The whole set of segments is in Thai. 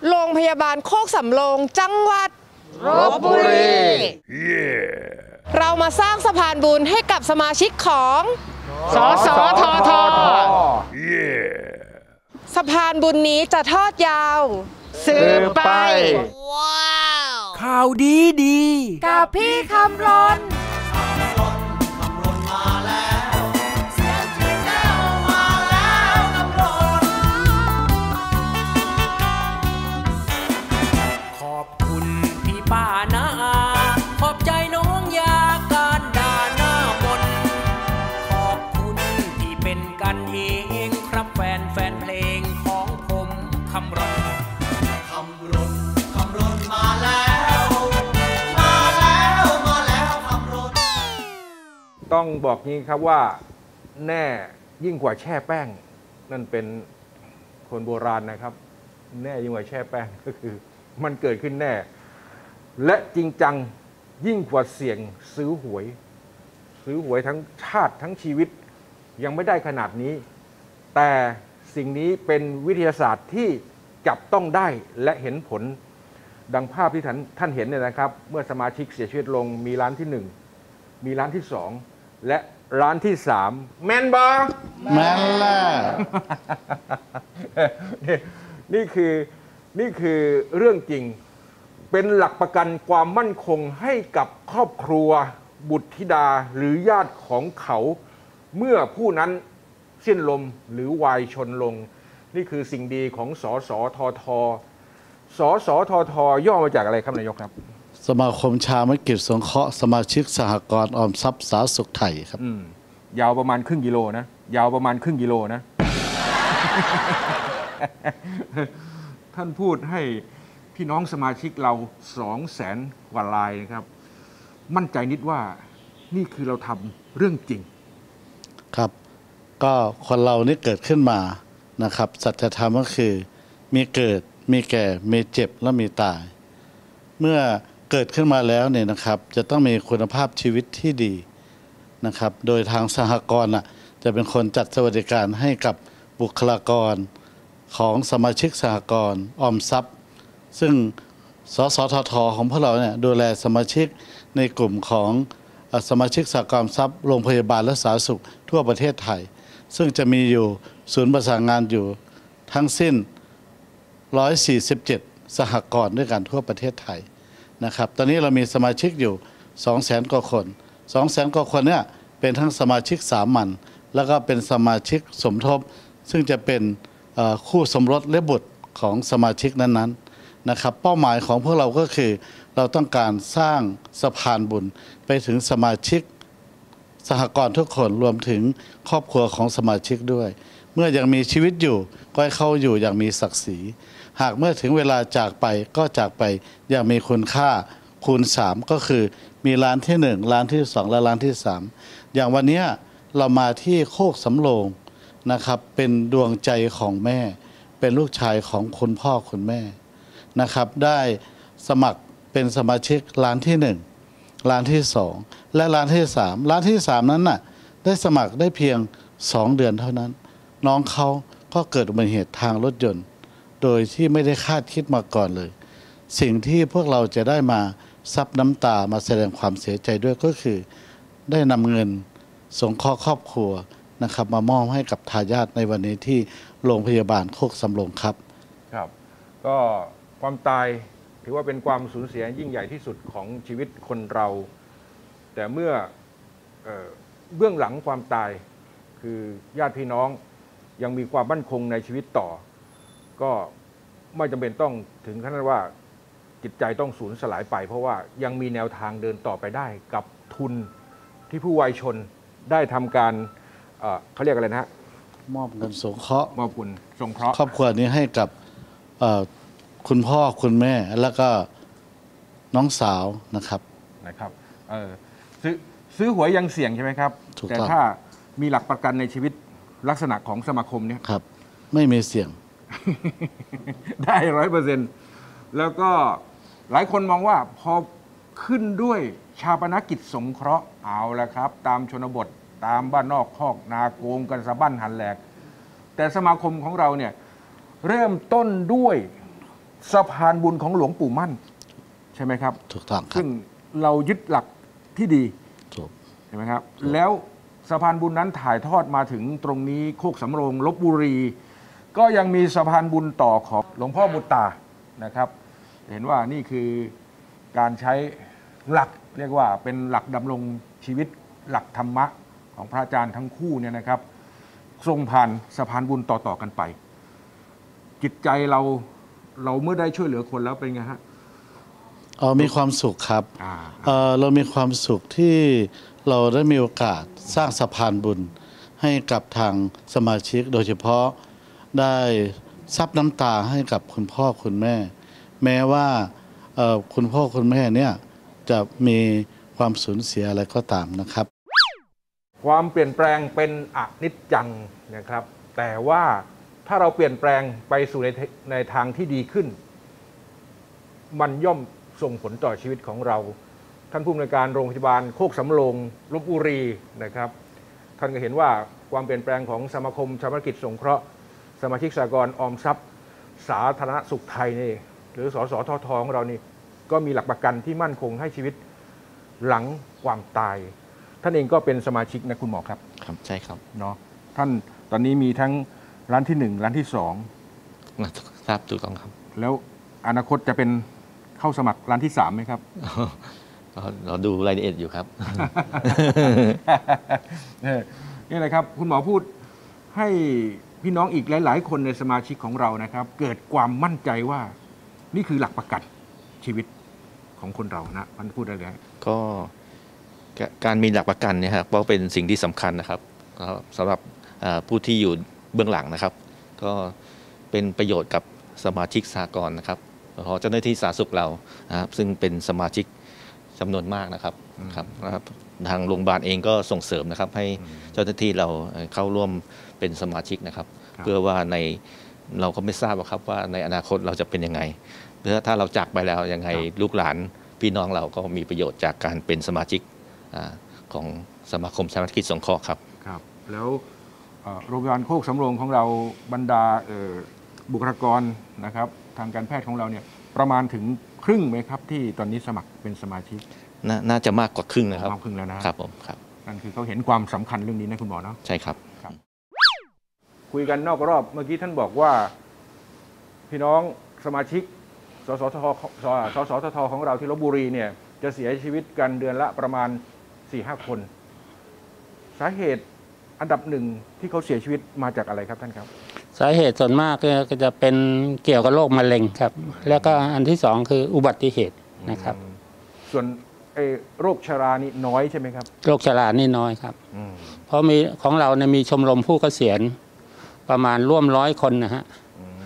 โรงพยาบาลโคกสำโรงจังหวัดลพบุรีเรามาสร้างสะพานบุญให้กับสมาชิกของสสททสะพานบุญนี้จะทอดยาวสืบไปข่าวดีกับพี่คำรณขอบคุณพี่ป้านาขอบใจน้องยาการด่าหน้ามนขอบคุณที่เป็นกันเองครับแฟนเพลงของผมคำรณมาแล้วคำรณต้องบอกงี้ครับว่าแน่ยิ่งกว่าแช่แป้งนั่นเป็นคนโบราณนะครับแน่ยิ่งกว่าแช่แป้งก็คือมันเกิดขึ้นแน่และจริงจังยิ่งกว่าเสี่ยงซื้อหวยทั้งชาติทั้งชีวิตยังไม่ได้ขนาดนี้แต่สิ่งนี้เป็นวิทยาศาสตร์ที่จับต้องได้และเห็นผลดังภาพที่ท่านเห็นเนี่ยนะครับเมื่อสมาชิกเสียชีวิตลงมีร้านที่1มีร้านที่2และร้านที่3แมนบอแมนล่ะนี่คือเรื่องจริงเป็นหลักประกันความมั่นคงให้กับครอบครัวบุตรธิดาหรือญาติของเขาเมื่อผู้นั้นสิ้นลมหรือวายชนลงนี่คือสิ่งดีของสสททสสททย่อมาจากอะไรครับนายกครับสมาคมชาวธุรกิจสงเคราะห์สมาชิกสหกรณ์ออมทรัพย์สาธารณสุขไทยครับยาวประมาณครึ่งกิโลนะยาวประมาณครึ่งกิโลนะ ท่านพูดให้พี่น้องสมาชิกเรา200,000 กว่ารายนะครับมั่นใจนิดว่านี่คือเราทำเรื่องจริงครับก็คนเรานี่เกิดขึ้นมานะครับสัจธรรมก็คือมีเกิดมีแก่มีเจ็บและมีตายเมื่อเกิดขึ้นมาแล้วเนี่ยนะครับจะต้องมีคุณภาพชีวิตที่ดีนะครับโดยทางสหกรณ์จะเป็นคนจัดสวัสดิการให้กับบุคลากรของสมาชิกสหกรณ์ออมทรัพย์ซึ่งสสททของพวกเราเนี่ยดูแลสมาชิกในกลุ่มของสมาชิกสหกรณ์ทรัพย์โรงพยาบาลและสาธารณสุขทั่วประเทศไทยซึ่งจะมีอยู่ศูนย์ประสานงานอยู่ทั้งสิ้น147สหกรณ์ด้วยกันทั่วประเทศไทยนะครับตอนนี้เรามีสมาชิกอยู่200,000 กว่าคน200,000 กว่าคนเนี่ยเป็นทั้งสมาชิกสามัญแล้วก็เป็นสมาชิกสมทบซึ่งจะเป็นคู่สมรสและบุตรของสมาชิกนั้นๆนะครับเป้าหมายของพวกเราก็คือเราต้องการสร้างสะพานบุญไปถึงสมาชิกสหกรณ์ทุกคนรวมถึงครอบครัวของสมาชิกด้วยเมื่อยังมีชีวิตอยู่ก็ให้เขาอยู่อย่างมีศักดิ์ศรีหากเมื่อถึงเวลาจากไปก็จากไปอย่างมีคุณค่าคูณ3ก็คือมีร้านที่1ร้านที่2และร้านที่3อย่างวันนี้เรามาที่โคกสำโรงนะครับเป็นดวงใจของแม่เป็นลูกชายของคุณพ่อคุณแม่นะครับได้สมัครเป็นสมาชิกร้านที่1ร้านที่2และร้านที่3ร้านที่3นั้นน่ะได้สมัครได้เพียง2 เดือนเท่านั้นน้องเขาก็เกิดอุบัติเหตุทางรถยนต์โดยที่ไม่ได้คาดคิดมาก่อนเลยสิ่งที่พวกเราจะได้มาซับน้ำตามาแสดงความเสียใจด้วยก็คือได้นำเงินสงเคราะห์ครอบครัวนะครับมามอบให้กับทายาทในวันนี้ที่โรงพยาบาลโคกสำโรงครับครับก็ความตายถือว่าเป็นความสูญเสียยิ่งใหญ่ที่สุดของชีวิตคนเราแต่เมื่อเบื้องหลังความตายคือญาติพี่น้องยังมีความมั่นคงในชีวิตต่อก็ไม่จำเป็นต้องถึงขั้นว่าจิตใจต้องสูญสลายไปเพราะว่ายังมีแนวทางเดินต่อไปได้กับทุนที่ผู้วายชนได้ทำการเขาเรียกอะไรนะฮะมอบเงินสงเคราะห์มอบทุนสงเคราะห์ครอบครัวนี้ให้กับคุณพ่อคุณแม่แล้วก็น้องสาวนะครับซื้อหวยยังเสี่ยงใช่ไหมครับแต่ถ้ามีหลักประกันในชีวิตลักษณะของสมาคมเนี่ยครับไม่มีเสี่ยงได้ 100%แล้วก็หลายคนมองว่าพอขึ้นด้วยชาปนกิจสงเคราะห์เอาละครับตามชนบทตามบ้านนอกคอกนาโกงกันสะบั้นหันแหลกแต่สมาคมของเราเนี่ยเริ่มต้นด้วยสะพานบุญของหลวงปู่มั่นใช่ไหมครับถูกต้องครัซึ่บงเรายึดหลักที่ดีถูกใช่ไหมครับ แล้วสะพานบุญนั้นถ่ายทอดมาถึงตรงนี้โคกสำโรงลพบุรี ก็ยังมีสะพานบุญต่อของหลวงพ่อบุตตานะครับ เห็นว่านี่คือการใช้หลักเรียกว่าเป็นหลักดำรงชีวิตหลักธรรมะของพระอาจารย์ทั้งคู่เนี่ยนะครับทรงผ่านสะพานบุญต่อๆกันไป จิตใจเราเมื่อได้ช่วยเหลือคนแล้วเป็นไงฮะมีความสุขครับอ่าเรามีความสุขที่เราได้มีโอกาสสร้างสะพานบุญให้กับทางสมาชิกโดยเฉพาะได้ซับน้ำตาให้กับคุณพ่อคุณแม่ แม้ว่าคุณพ่อคุณแม่เนี่ยจะมีความสูญเสียอะไรก็ตามนะครับความเปลี่ยนแปลงเป็นอนิจจังนะครับ แต่ว่าถ้าเราเปลี่ยนแปลงไปสู่ในทางที่ดีขึ้น มันย่อมส่งผลต่อชีวิตของเรา ท่านผู้อำนวยการโรงพยาบาลโคกสำโรงลพบุรีนะครับ ท่านก็เห็นว่าความเปลี่ยนแปลงของสมาคมชาปนกิจสงเคราะห์สมาชิกสหกรณ์ออมทรัพย์ สาธารณสุขไทยนี่หรือสสททของเรานี่ก็มีหลักประกันที่มั่นคงให้ชีวิตหลังความตาย ท่านเองก็เป็นสมาชิกนะคุณหมอครับครับใช่ครับเนาะท่านตอนนี้มีทั้งร้านที่ 1 ร้านที่ทราบถูกต้องครับ 2 แล้วอนาคตจะเป็นเข้าสมัครร้านที่ 3ไหมครับเราดูรายละเอียดอยู่ครับนี่แหละครับคุณหมอพูดให้พี่น้องอีกหลาย ๆ คนในสมาชิกของเรานะครับ เกิดความมั่นใจว่านี่คือหลักประกันชีวิตของคนเรานะท่านพูดได้เลยก็การมีหลักประกันเนี่ยครับก็เป็นสิ่งที่สำคัญนะครับสำหรับผู้ที่อยู่เบื้องหลังนะครับ ก็เป็นประโยชน์กับสมาชิกสหกรณ์นะครับเพราะเจ้าหน้าที่สาธารณสุขเรานะครับซึ่งเป็นสมาชิกจำนวนมากนะครับทางโรงพยาบาลเองก็ส่งเสริมนะครับให้เจ้าหน้าที่เราเข้าร่วมเป็นสมาชิกนะครับ เพื่อว่าเราก็ไม่ทราบครับว่าในอนาคตเราจะเป็นยังไงเพื่อถ้าเราจากไปแล้วยังไงลูกหลานพี่น้องเราก็มีประโยชน์จากการเป็นสมาชิกของสมาคมชาปนกิจสงเคราะห์ครับครับแล้วโรงพยาบาลโคกสำโรงของเราบรรดาบุคลากรนะครับทางการแพทย์ของเราเนี่ยประมาณถึงครึ่งไหมครับที่ตอนนี้สมัครเป็นสมาชิกน่าจะมากกว่าครึ่งนะครับมากครึ่งแล้วนะครับผมครับนั่นคือเขาเห็นความสำคัญเรื่องนี้นะคุณหมอเนาะใช่ครับคุยกันนอกรอบเมื่อกี้ท่านบอกว่าพี่น้องสมาชิกสสททของเราที่ลพบุรีเนี่ยจะเสียชีวิตกันเดือนละประมาณ 4-5 คน สาเหตุอันดับหนึ่งที่เขาเสียชีวิตมาจากอะไรครับท่านครับสาเหตุส่วนมากก็จะเป็นเกี่ยวกับโรคมะเร็งครับ แล้วก็อันที่สองคืออุบัติเหตุนะครับส่วนโรคชรานี่น้อยใช่ไหมครับโรคชรานี่น้อยครับ เพราะมีของเราเนี่ยมีชมรมผู้เกษียณประมาณร่วม100 คนนะฮะ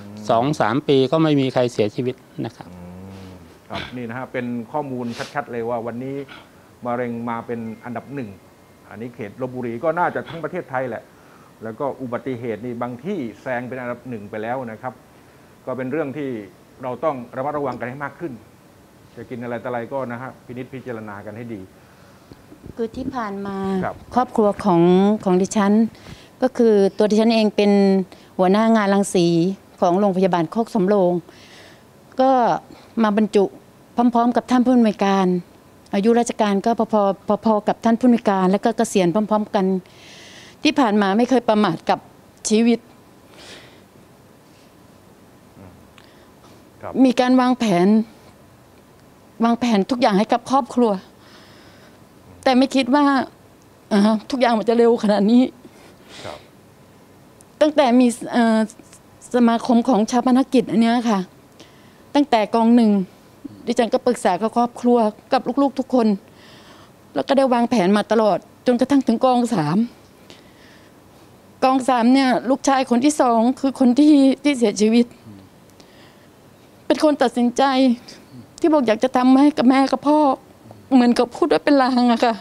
2-3 ปีก็ไม่มีใครเสียชีวิตนะครับครับนี่นะฮะเป็นข้อมูลชัดๆเลยว่าวันนี้มะเร็งมาเป็นอันดับหนึ่งอันนี้เขตลพบุรีก็น่าจะทั้งประเทศไทยแหละ แล้วก็อุบัติเหตุนี่บางที่แซงเป็นอันดับหนึ่งไปแล้วนะครับ ก็เป็นเรื่องที่เราต้องระมัดระวังกันให้มากขึ้น จะกินอะไรต่ออะไรก็นะฮะพินิจพิจารณากันให้ดีคือที่ผ่านมาครับครอบครัวของดิฉัน ก็คือตัวดิฉันเองเป็นหัวหน้างานรังสีของโรงพยาบาลโคกสำโรงก็มาบรรจุพร้อมๆ กับท่านผู้อำนวยการ อายุราชการก็พอๆกับท่านผู้อำนวยการ แล้วก็เกษียณพร้อม ๆ กัน ที่ผ่านมาไม่เคยประมาทกับชีวิตครับมีการวางแผนทุกอย่างให้กับครอบครัว แต่ไม่คิดว่าทุกอย่างมันจะเร็วขนาดนี้ครับตั้งแต่มีสมาคมของชาปนกิจอันเนี้ยค่ะ ตั้งแต่กอง1ดิฉันก็ปรึกษากับครอบครัวกับลูกๆทุกคน แล้วก็ได้วางแผนมาตลอด จนกระทั่งถึงกอง3กอง3เนี่ยลูกชายคนที่2คือคนที่เสียชีวิต เป็นคนตัดสินใจที่บอกอยากจะทำให้กับแม่กับพ่อเหมือนกับพูดด้วยเป็นลางอะค่ะ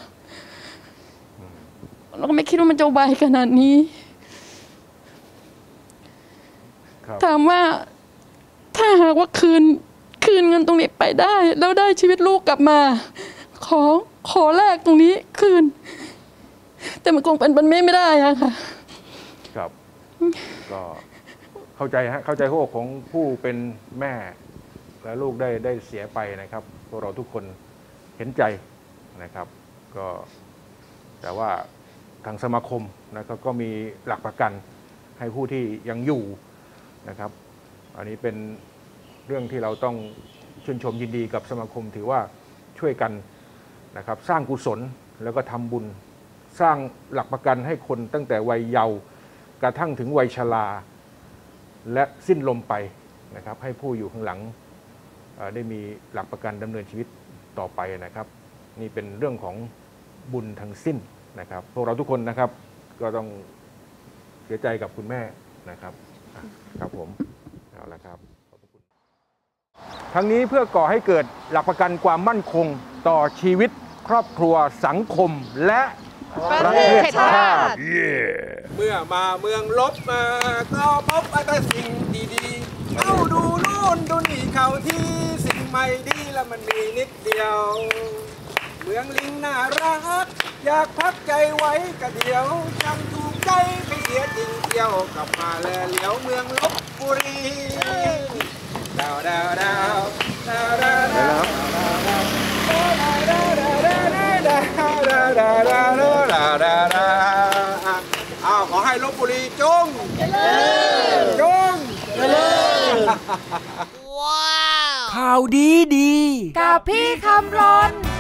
เราก็ไม่คิดว่ามันจะไวขนาดนี้ครับถามว่าถ้าหากว่าคืนเงินตรงนี้ไปได้ แล้วได้ชีวิตลูกกลับมา ขอแลกตรงนี้คืน แต่มันคงเป็นไปไม่ได้อะค่ะครับก็เข้าใจหัวอกของผู้เป็นแม่และลูกได้เสียไปนะครับพวกเราทุกคนเห็นใจนะครับก็แต่ว่าทางสมาคมนะครับก็มีหลักประกันให้ผู้ที่ยังอยู่นะครับอันนี้เป็นเรื่องที่เราต้องชื่นชมยินดีกับสมาคมถือว่าช่วยกันนะครับสร้างกุศลแล้วก็ทำบุญสร้างหลักประกันให้คนตั้งแต่วัยเยาว์กระทั่งถึงวัยชราและสิ้นลมไปนะครับให้ผู้อยู่ข้างหลังได้มีหลักประกันดำเนินชีวิตต่อไปนะครับนี่เป็นเรื่องของบุญทั้งสิ้นนะครับพวกเราทุกคนนะครับก็ต้องเสียใจกับคุณแม่นะครับครับผมเอาละครับขอบคุณทั้งนี้เพื่อก่อให้เกิดหลักประกันความมั่นคงต่อชีวิตครอบครัวสังคมและประเทศชาติเมื่อมาเมืองลบมาก็พบแต่สิ่งดีๆเอาดูโน่นดูนี่เขาที่สิ่งใหม่ดีแล้วมันมีนิดเดียวเมืองลิงน่ารักอยากพักใจไว้กะเดียวจำถูกใจไปเสียจริงเที่ยวกลับมาแลเหลียวเมืองลบบุรีดาวดาวดาวดาวดาวดาวเอาขอให้ลพบุรีจงเจริญจงเจริญข่าวดีกับพี่คำรณ